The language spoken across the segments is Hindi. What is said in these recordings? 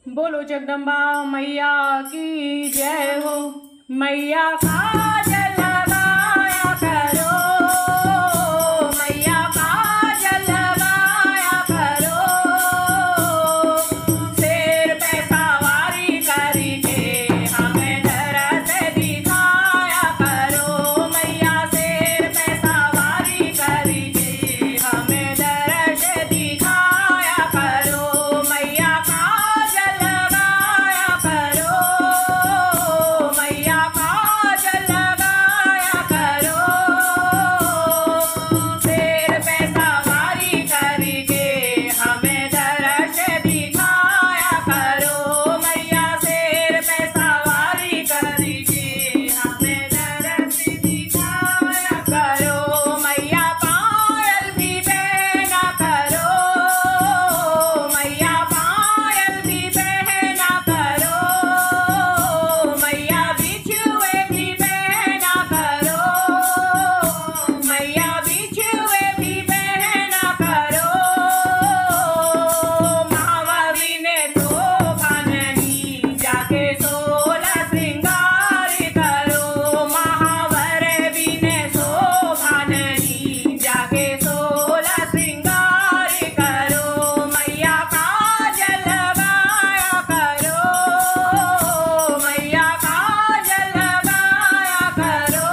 बोलो जगदम्बा मैया की जय हो। मैया काजल लगाया करो, मैया काजल लगाया करो, शेर पे सवारी करके हमें दरस दिखाया करो। मैया शेर पे सवारी करके हमें दरस दिखाया करो। मैया काजल लगाया करो, मैया काजल लगाया करो, शेर पे सवारी करके हमें दरस दिखाया करो। मैया शेर पे सवारी करके हमें दरस दिखाया करो। मैया पायल भी पहना करो, मैया पायल भी पहना करो, मैया बिछुए भी पहना करो, मैया बिछुए भी पहना करो। महावरी ने शोभा नहीं जाके 16 श्रृंगार करो। महावर भी ने शोभा नहीं जाके 16 श्रृंगार करो। मैया काजल लगाया करो, मैया काजल लगाया करो,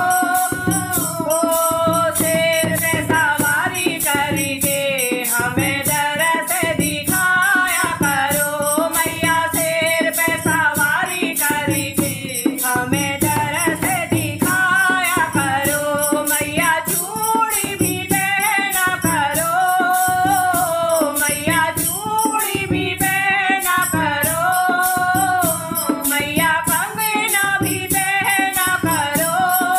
ओ शेर पे सवारी करके हमें दरस दिखाया करो। मैया शेर पे सवारी करके हमें दरस दिखाया करो। मैया चूड़ी भी पहना करो, मैया चूड़ी भी पहना करो, मैया कंगना भी पहना करो,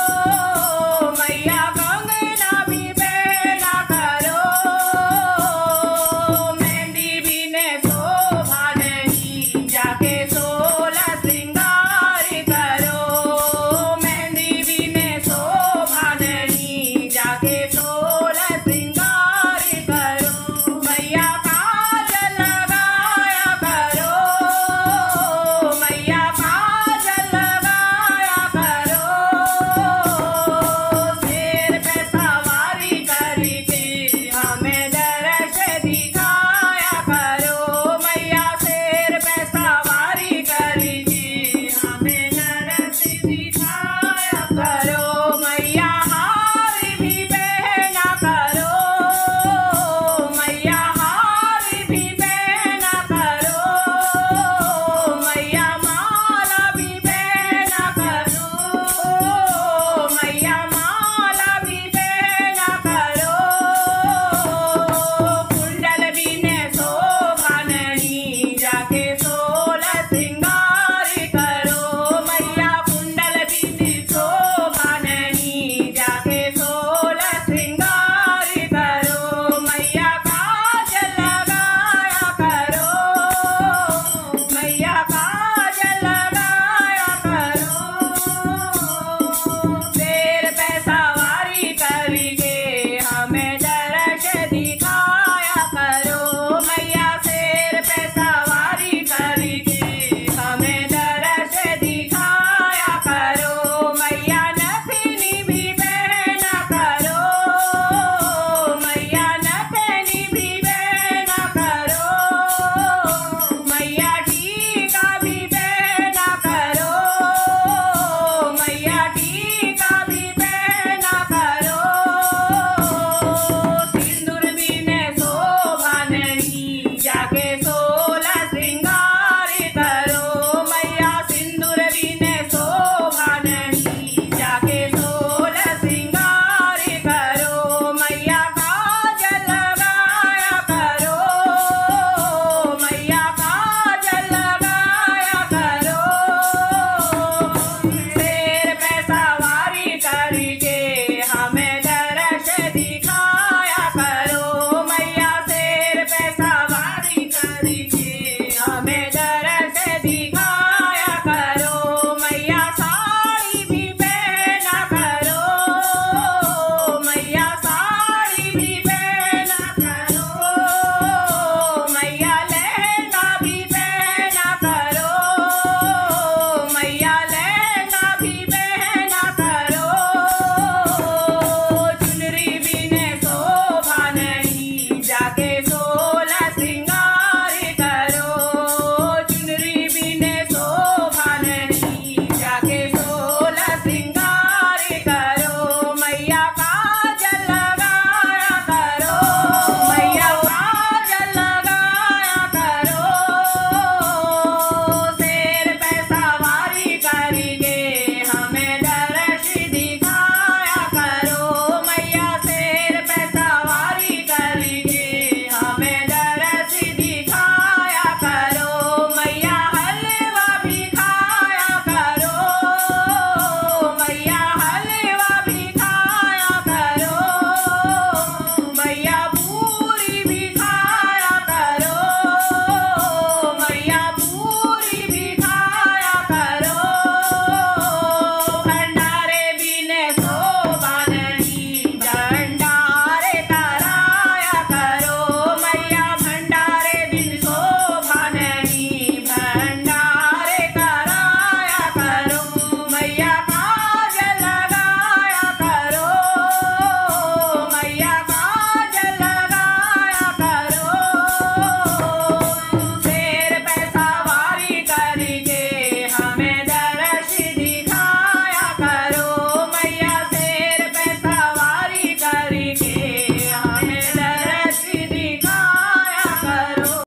मैया कंगना भी पहना करो। मेहंदी भी ने शोभा नहीं जाके 16 श्रृंगार करो। मेहंदी भी ने शोभा नहीं जाके 16 श्रृंगार करो। मैया काजल लगाया करो, मैया काजल लगाया करो, शेर पे सवारी करके हमें दरस दिखाया करो। मैया शेर पे सवारी करके हमें दरस दिखाया करो। मैया हार भी पहना करो, मैया हार भी पहना करो, मैया माला भी पहना करो, मैया माला भी पहना करो। कुंडल भी ने शोभा नहीं जाके 16 श्रृंगार करो। मैया कुंडल भी ने शोभा नहीं जाके 16 श्रृंगार करो। मैया काजल लगाया करो, मैया काजल लगाया करो, शेर पे सवारी करके हमें दरस दिखाया करो। मैया शेर पे सवारी करके